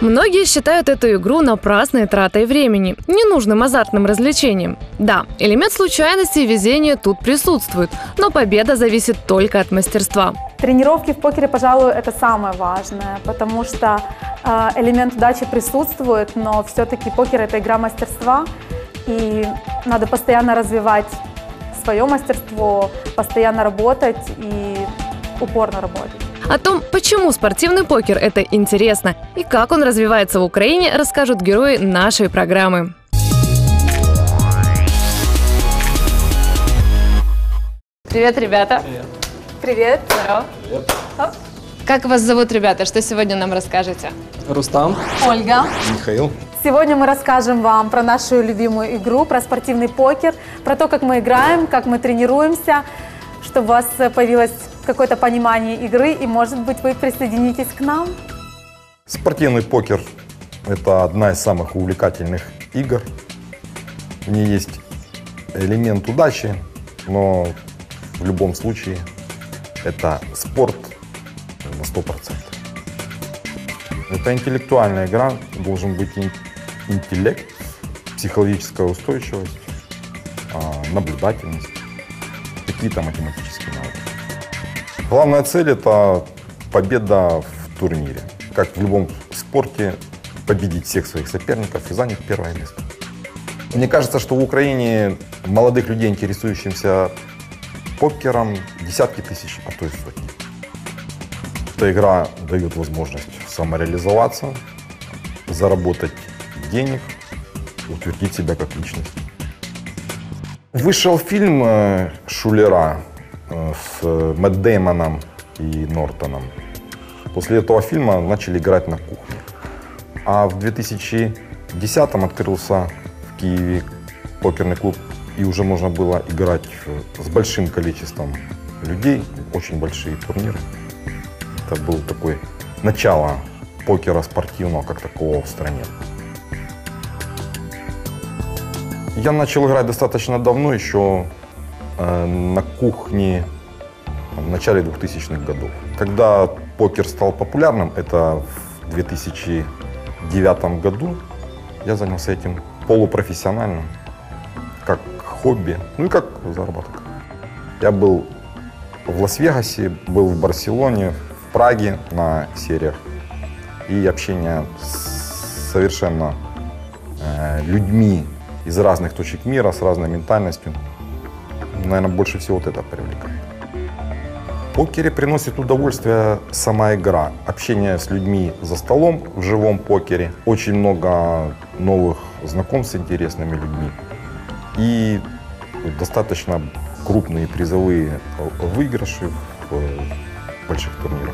Многие считают эту игру напрасной тратой времени, ненужным азартным развлечением. Да, элемент случайности и везения тут присутствует, но победа зависит только от мастерства. Тренировки в покере, пожалуй, это самое важное, потому что элемент удачи присутствует, но все-таки покер – это игра мастерства, и надо постоянно развивать свое мастерство, постоянно работать и упорно работать. О том, почему спортивный покер – это интересно и как он развивается в Украине, расскажут герои нашей программы. Привет, ребята! Привет! Привет! Здорово! Привет! Как вас зовут, ребята? Что сегодня нам расскажете? Рустам. Ольга. Михаил. Сегодня мы расскажем вам про нашу любимую игру, про спортивный покер, про то, как мы играем, как мы тренируемся, чтобы у вас появилось какое-то понимание игры, и, может быть, вы присоединитесь к нам. Спортивный покер – это одна из самых увлекательных игр. В ней есть элемент удачи, но в любом случае это спорт на 100%. Это интеллектуальная игра, должен быть интеллект, психологическая устойчивость, наблюдательность, какие-то математические навыки. Главная цель – это победа в турнире. Как в любом спорте, победить всех своих соперников и занять первое место. Мне кажется, что в Украине молодых людей, интересующихся покером, десятки тысяч, а то и сотни. Эта игра дает возможность самореализоваться, заработать денег, утвердить себя как личность. Вышел фильм «Шулера» с Мэтт Дэймоном и Нортоном. После этого фильма начали играть на кухне. А в 2010-м открылся в Киеве покерный клуб, и уже можно было играть с большим количеством людей, очень большие турниры. Это было такое начало покера спортивного как такового в стране. Я начал играть достаточно давно, еще на кухне в начале 2000-х годов. Когда покер стал популярным, это в 2009 году, я занялся этим полупрофессионально, как хобби, ну и как заработок. Я был в Лас-Вегасе, был в Барселоне, в Праге на сериях, и общение с совершенно людьми из разных точек мира, с разной ментальностью, наверное, больше всего вот это привлекает. В покере приносит удовольствие сама игра, общение с людьми за столом в живом покере, очень много новых знакомств с интересными людьми и достаточно крупные призовые выигрыши в больших турнирах.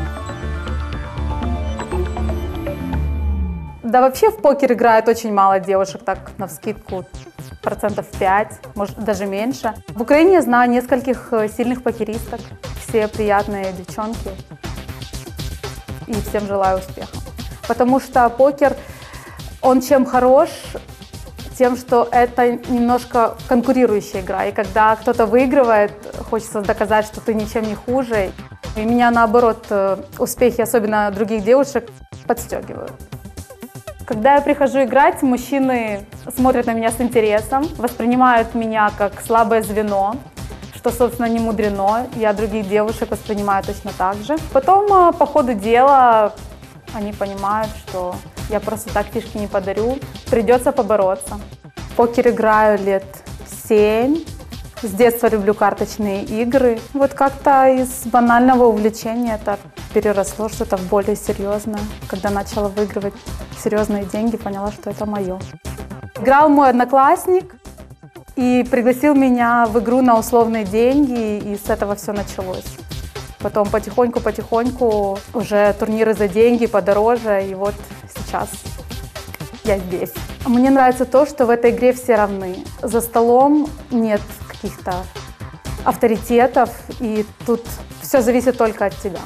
Да, вообще в покер играет очень мало девушек, так навскидку 5%, может даже меньше. В Украине я знаю нескольких сильных покеристок, все приятные девчонки, и всем желаю успеха. Потому что покер, он чем хорош, тем, что это немножко конкурирующая игра, и когда кто-то выигрывает, хочется доказать, что ты ничем не хуже. И меня, наоборот, успехи, особенно других девушек, подстегивают. Когда я прихожу играть, мужчины смотрят на меня с интересом, воспринимают меня как слабое звено, что, собственно, не мудрено. Я других девушек воспринимаю точно так же. Потом, по ходу дела, они понимают, что я просто так фишки не подарю, придется побороться. В покер играю лет 7. С детства люблю карточные игры. Вот как-то из банального увлечения это переросло что-то в более серьезное. Когда начала выигрывать серьезные деньги, поняла, что это мое. Играл мой одноклассник и пригласил меня в игру на условные деньги, и с этого все началось. Потом потихоньку уже турниры за деньги подороже, и вот сейчас я здесь. Мне нравится то, что в этой игре все равны. За столом нет каких-то авторитетов, и тут все зависит только от тебя.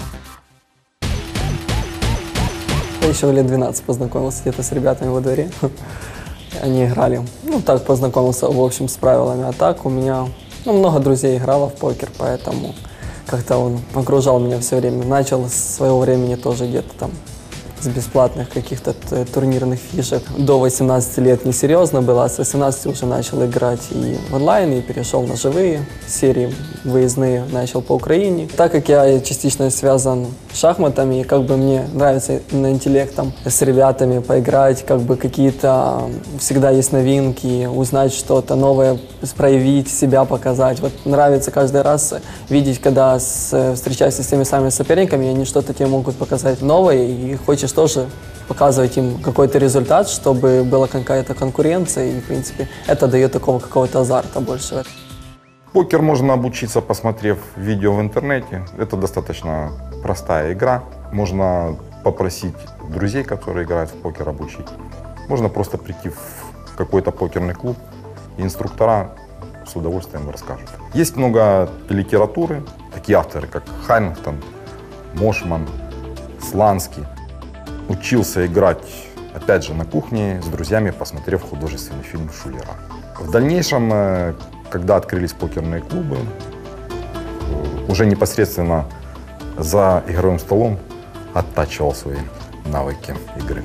Я еще лет 12 познакомился где-то с ребятами во дворе. Они играли. Ну, так познакомился, в общем, с правилами. А так у меня много друзей играло в покер, поэтому как-то он окружал меня все время. Начал с своего времени тоже где-то там с бесплатных каких-то турнирных фишек. До 18 лет несерьезно было, а с 18 уже начал играть и в онлайн, и перешел на живые серии, выездные, начал по Украине. Так как я частично связан с шахматами, и как бы мне нравится на интеллектом с ребятами поиграть, как бы какие-то всегда есть новинки, узнать что-то новое, проявить себя, показать. Вот нравится каждый раз видеть, когда встречаешься с теми самыми соперниками, и они что-то тебе могут показать новое, и хочешь тоже показывать им какой-то результат, чтобы была какая-то конкуренция, и, в принципе, это дает такого какого-то азарта больше. Покер можно обучиться, посмотрев видео в интернете. Это достаточно простая игра. Можно попросить друзей, которые играют в покер, обучить. Можно просто прийти в какой-то покерный клуб, и инструктора с удовольствием расскажут. Есть много литературы, такие авторы, как Хайнингтон, Мошман, Сланский. Учился играть, опять же, на кухне с друзьями, посмотрев художественный фильм Шулера. В дальнейшем, когда открылись покерные клубы, уже непосредственно за игровым столом оттачивал свои навыки игры.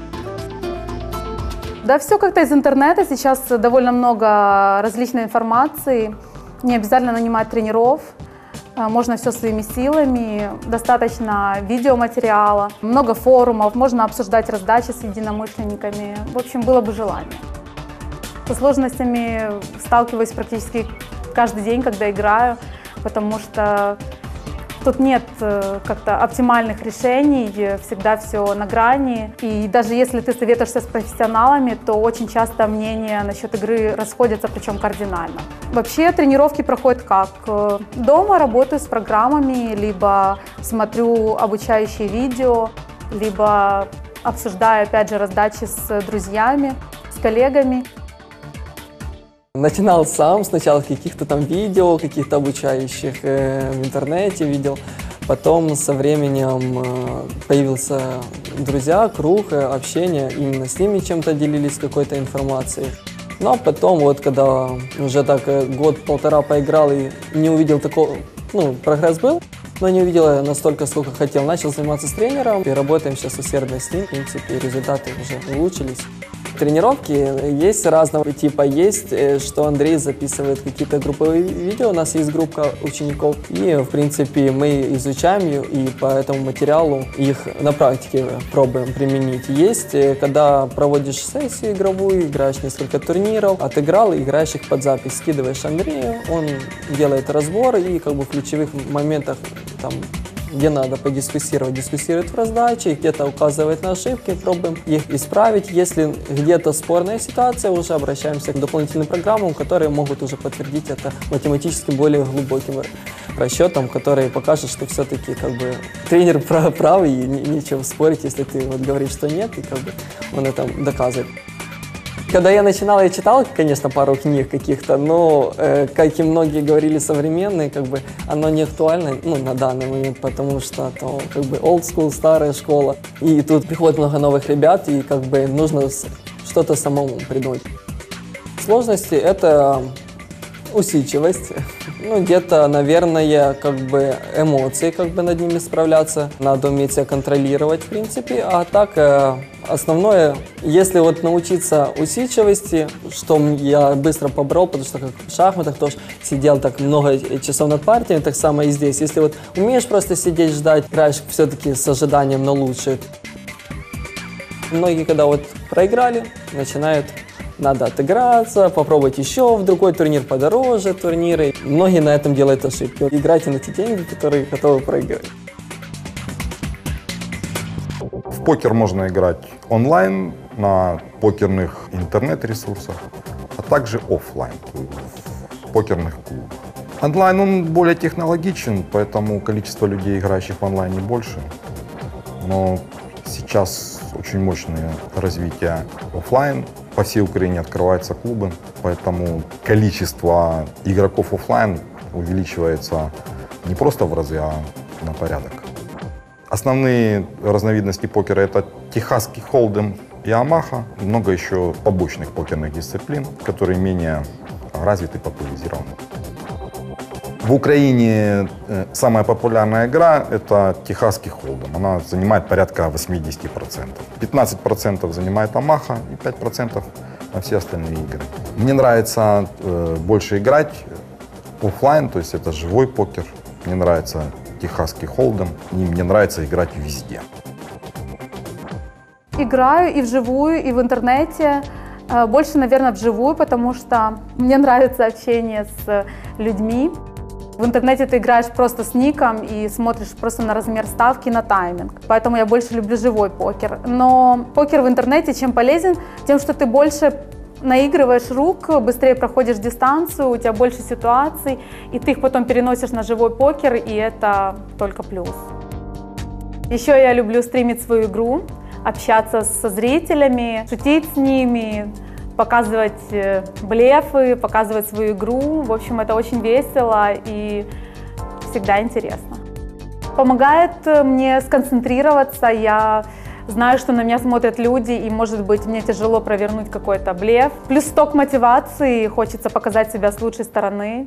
Да, все как-то из интернета. Сейчас довольно много различной информации. Не обязательно нанимать тренеров. Можно все своими силами. Достаточно видеоматериала, много форумов. Можно обсуждать раздачи с единомышленниками. В общем, было бы желание. Со сложностями сталкиваюсь практически каждый день, когда играю, потому что тут нет как-то оптимальных решений, всегда все на грани. И даже если ты советуешься с профессионалами, то очень часто мнения насчет игры расходятся, причем кардинально. Вообще тренировки проходят как? Дома работаю с программами, либо смотрю обучающие видео, либо обсуждаю, опять же, раздачи с друзьями, с коллегами. Начинал сам, сначала с каких-то там видео, каких-то обучающих в интернете видел. Потом со временем появился друзья, круг, общение, именно с ними чем-то делились, какой-то информацией. Ну а потом, вот когда уже так год-полтора поиграл и не увидел такого, прогресс был, но не увидел настолько, сколько хотел, начал заниматься с тренером и работаем сейчас усердно с ним, в принципе, результаты уже улучшились. Тренировки есть разного типа. Есть, что Андрей записывает какие-то групповые видео, у нас есть группа учеников, и, в принципе, мы изучаем ее, и по этому материалу их на практике пробуем применить. Есть, когда проводишь сессию игровую, играешь несколько турниров, отыграл, играешь их под запись, скидываешь Андрею, он делает разбор, и как бы в ключевых моментах там, где надо подискуссировать, дискуссирует в раздаче, где-то указывает на ошибки, пробуем их исправить. Если где-то спорная ситуация, уже обращаемся к дополнительным программам, которые могут уже подтвердить это математически более глубоким расчетом, которые покажут, что все-таки как бы тренер правый, и нечего спорить, если ты вот говоришь, что нет, и как бы он это доказывает. Когда я начинал, я читал, конечно, пару книг каких-то, но, как и многие говорили современные, как бы оно не актуально, на данный момент, потому что то, как бы, old school, старая школа. И тут приходит много новых ребят, и как бы нужно что-то самому придумать. Сложности — это усидчивость, где-то, наверное, как бы эмоции, как бы над ними справляться, надо уметь себя контролировать, в принципе, а так основное, если вот научиться усидчивости, что я быстро побрал, потому что как в шахматах тоже сидел так много часов над партиями, так само и здесь. Если вот умеешь просто сидеть, ждать, играешь все-таки с ожиданием на лучшее. Многие, когда вот проиграли, начинают надо отыграться, попробовать еще в другой турнир подороже турниры. Многие на этом делают ошибки. Играйте на те деньги, которые готовы проиграть. В покер можно играть онлайн на покерных интернет-ресурсах, а также офлайн в покерных клубах. Онлайн он более технологичен, поэтому количество людей, играющих в онлайне, больше. Но сейчас очень мощное развитие офлайн. По всей Украине открываются клубы, поэтому количество игроков офлайн увеличивается не просто в разы, а на порядок. Основные разновидности покера — это техасский холдем и Амаха. Много еще побочных покерных дисциплин, которые менее развиты и популяризированы. В Украине самая популярная игра – это техасский холдем. Она занимает порядка 80%. 15% занимает Амаха и 5% на все остальные игры. Мне нравится больше играть офлайн, то есть это живой покер. Мне нравится техасский холдем, и мне нравится играть везде. Играю и вживую, и в интернете. Больше, наверное, вживую, потому что мне нравится общение с людьми. В интернете ты играешь просто с ником и смотришь просто на размер ставки, на тайминг. Поэтому я больше люблю живой покер. Но покер в интернете чем полезен? Тем, что ты больше наигрываешь рук, быстрее проходишь дистанцию, у тебя больше ситуаций, и ты их потом переносишь на живой покер, и это только плюс. Еще я люблю стримить свою игру, общаться со зрителями, шутить с ними, показывать блефы, показывать свою игру. В общем, это очень весело и всегда интересно. Помогает мне сконцентрироваться. Я знаю, что на меня смотрят люди, и, может быть, мне тяжело провернуть какой-то блеф. Плюс сток мотивации, хочется показать себя с лучшей стороны.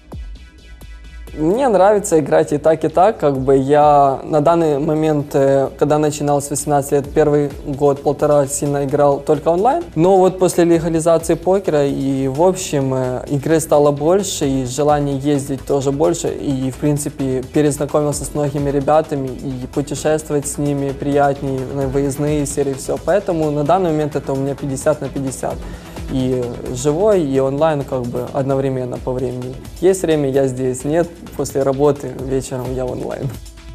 Мне нравится играть и так, и так. Как бы я на данный момент, когда начинал с 18 лет, первый год-полтора сильно играл только онлайн. Но вот после легализации покера и, в общем, игры стало больше, и желание ездить тоже больше. И, в принципе, перезнакомился с многими ребятами, и путешествовать с ними приятнее, на выездные серии, все. Поэтому на данный момент это у меня 50 на 50. И живой, и онлайн как бы одновременно по времени. Есть время, я здесь, нет. После работы вечером я онлайн.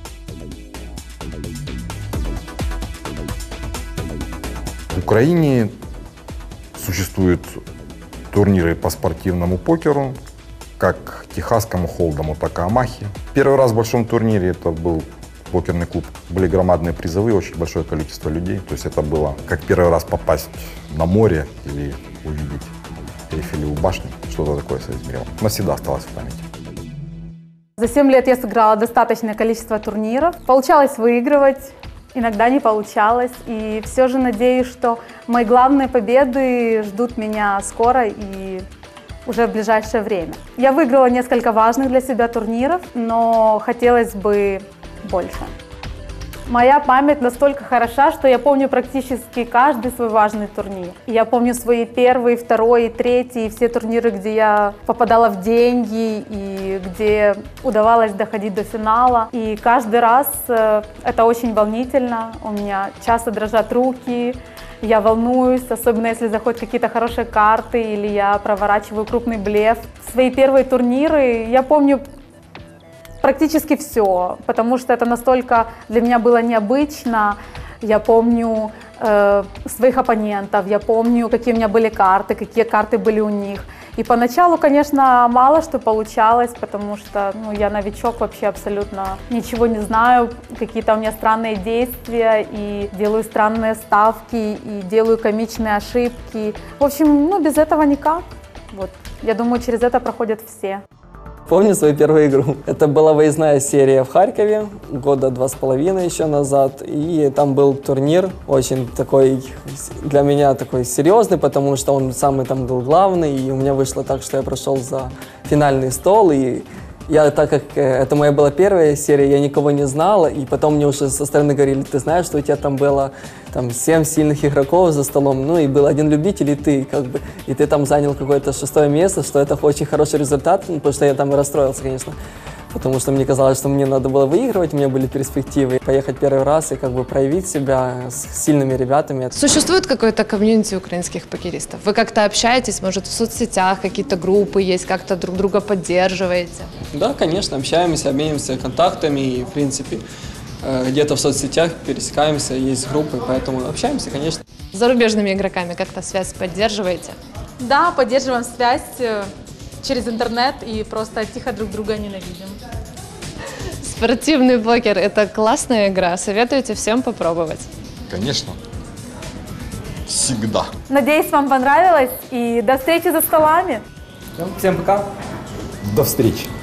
В Украине существуют турниры по спортивному покеру, как техасскому холдему, так и Амахе. Первый раз в большом турнире это был покерный клуб. Были громадные призовые, очень большое количество людей. То есть это было как первый раз попасть на море или увидеть Эйфелеву башню, что-то такое соизмерило. Навсегда осталось в памяти. За 7 лет я сыграла достаточное количество турниров. Получалось выигрывать, иногда не получалось. И все же надеюсь, что мои главные победы ждут меня скоро и уже в ближайшее время. Я выиграла несколько важных для себя турниров, но хотелось бы больше. Моя память настолько хороша, что я помню практически каждый свой важный турнир. Я помню свои первый, второй, третий, все турниры, где я попадала в деньги и где удавалось доходить до финала. И каждый раз это очень волнительно. У меня часто дрожат руки, я волнуюсь, особенно если заходят какие-то хорошие карты или я проворачиваю крупный блеф. Свои первые турниры я помню практически все, потому что это настолько для меня было необычно. Я помню своих оппонентов, я помню, какие у меня были карты, какие карты были у них. И поначалу, конечно, мало что получалось, потому что я новичок, вообще абсолютно ничего не знаю, какие-то у меня странные действия, и делаю странные ставки, и делаю комичные ошибки. В общем, без этого никак. Вот. Я думаю, через это проходят все. Помню свою первую игру. Это была выездная серия в Харькове, года 2,5 еще назад. И там был турнир, очень такой, для меня такой серьезный, потому что он самый там был главный. И у меня вышло так, что я прошел за финальный стол. И я, так как это моя была первая серия, я никого не знала. И потом мне уже со стороны говорили: ты знаешь, что у тебя там было 7 сильных игроков за столом, и был один любитель, и ты, и ты там занял какое-то 6-е место, что это очень хороший результат, потому что я там и расстроился, конечно, потому что мне казалось, что мне надо было выигрывать, у меня были перспективы поехать первый раз и проявить себя с сильными ребятами. Существует какое-то комьюнити украинских покеристов? Вы как-то общаетесь, может, в соцсетях какие-то группы есть, как-то друг друга поддерживаете? Да, конечно, общаемся, обмениваемся контактами и, в принципе, где-то в соцсетях пересекаемся, есть группы, поэтому общаемся, конечно. С зарубежными игроками как-то связь поддерживаете? Да, поддерживаем связь через интернет и просто тихо друг друга ненавидим. Спортивный покер – это классная игра. Советуете всем попробовать? Конечно. Всегда. Надеюсь, вам понравилось, и до встречи за столами. Всем пока. До встречи.